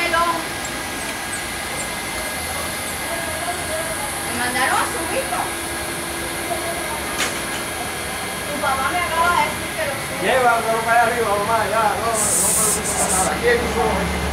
melón. Me mandaron a su hijo. Tu papá me acaba de decir que lo suba. Llévalo para allá arriba, mamá, ya, no preocupes nada. Aquí hay un solo.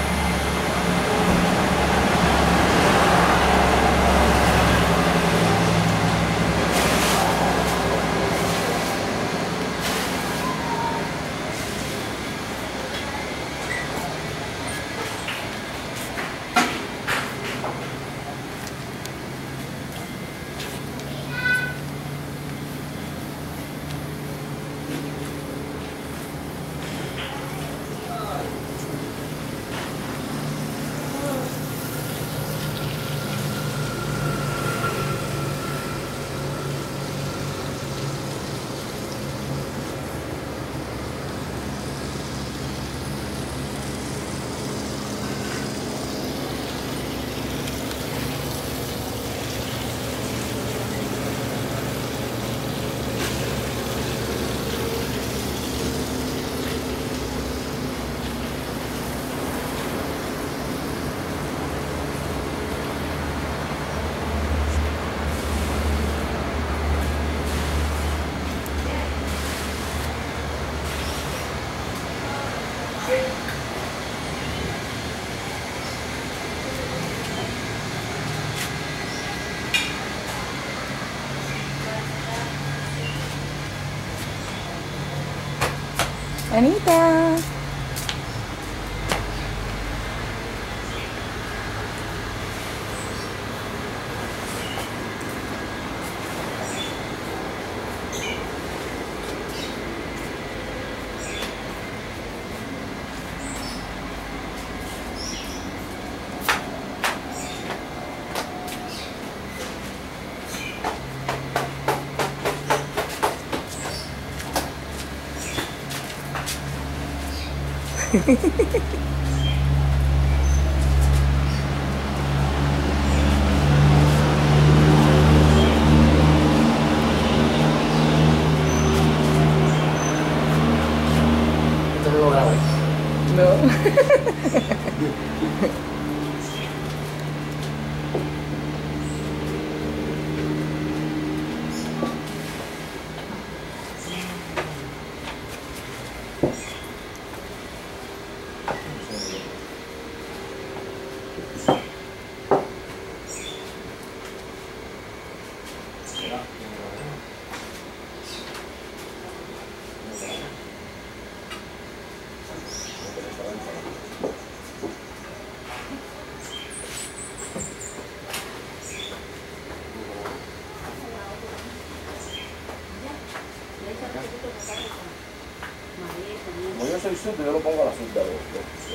Anita. Esto no lo grabé. No. Como yo soy súper, yo lo pongo a la sub de los.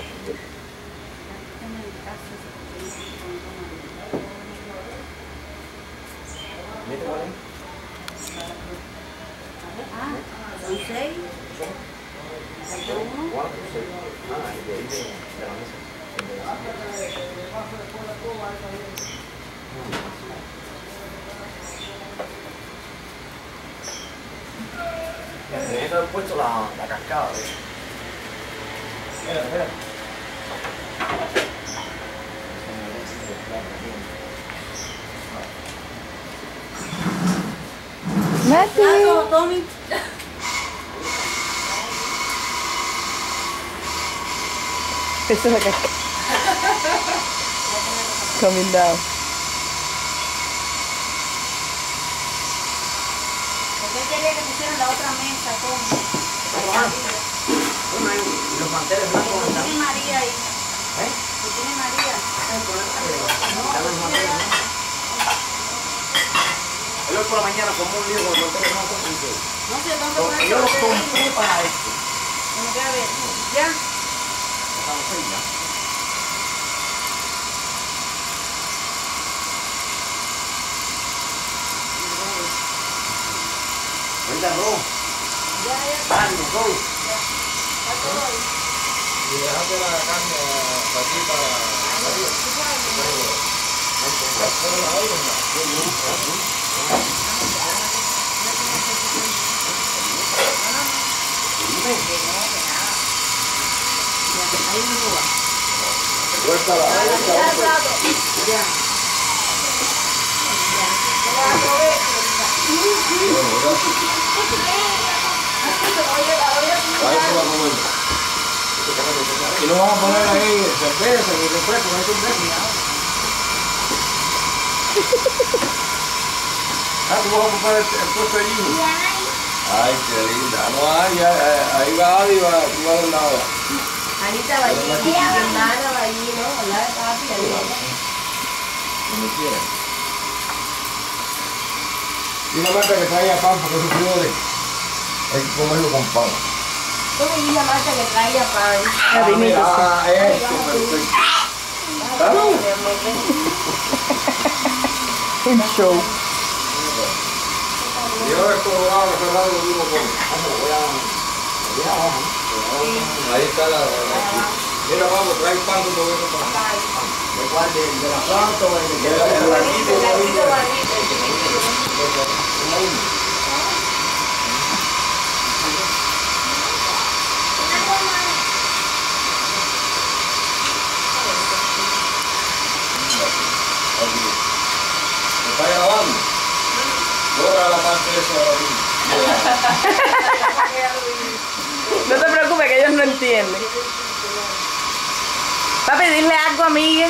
¿Viste cuál es? Ah, son 6. Cuatro, seis. Ah, y de ahí de la mesa. Tenía que haber puesto la cascada, ¿ves? Espera. Mati. Tommy. Eso es la casca. Coming down. Porque él quería que pusieran la otra mesa, Tommy. Y los manteles blancos Tú están. tienes María ahí. ¿Eh? Tú tienes María. Hoy por la mañana como un lío con los manteles blancos. No sé, tengo que poner Yo los todo compré ahí. para esto. Como que a ver. Ya. Ahorita arroz, Ya. carne, todo. Está todo ahí. Y dejaste la carne aquí para arriba. ¿Tú sabes? Ahí no va. Suéltala, Ya, suéltala. plato. Ya. Ahí se va a comer. Y no vas a poner ahí cerveza ni refresco, no hay cerveza. Ah, tú vas a ocupar el puesto allí. Ay, qué linda. No hay, ahí va Adi, tú vas al lado. Anita va allí, mi hermana va allí, ¿no? Hola, papi, Como quieras. Dile a Marta que traiga pan porque esos flores hay que comerlo con pan. Tú me dices a Marta que traiga pan. Harinita, sí. Esto, perfecto. ¡Salud! Un show. Y ahora esto lo vamos a cerrar lo mismo con. Ahí está la. Mira, vamos, trae pan como viene pan. ¿De cuál? ¿De la planta o el blanquito? El blanquito, bonito, el chiquitito. ¿Me está grabando? Borra la parte de eso ahora mismo. No te preocupes que ellos no entienden. Papi, dile algo a Miguel.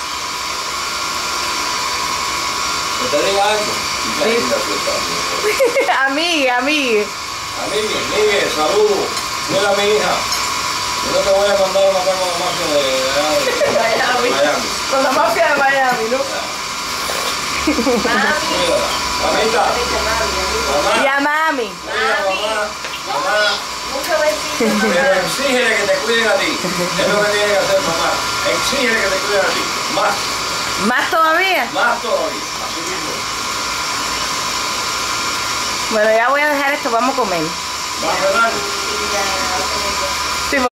¿Que te diga algo? Sí. A Miguel. Miguel, saludos. Dile a mi hija. Yo no te voy a mandar a matar con la mafia de Miami. Con la mafia de Miami, ¿no? Mami. Cuídala. Mamita. Y Mamá. a mami. Mira, mamá. Mucho besito, Pero mamá. exígele que te cuiden a ti. Es lo que tiene que hacer mamá. Exígele que te cuiden a ti. Más ¿Más todavía? todavía. Así mismo. Bueno, ya voy a dejar esto, vamos a comer. ¿Va a cerrar? Y ya,